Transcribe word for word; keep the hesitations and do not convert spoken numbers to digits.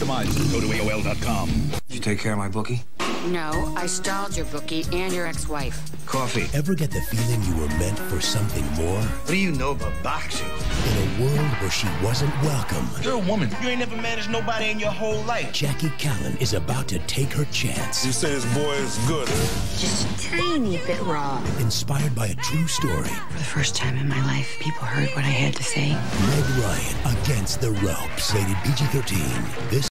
customized. Go to A O L dot com. Did you take care of my bookie? No, I stalled your bookie and your ex-wife. Coffee. Ever get the feeling you were meant for something more? What do you know about boxing? In a world where she wasn't welcome, You're a woman. You ain't never managed nobody in your whole life. Jackie Callan is about to take her chance. You say this boy is good, huh? Just a tiny bit raw. Inspired by a true story. For the first time in my life, people heard what I had to say. Meg Ryan against the ropes. Rated P G thirteen. This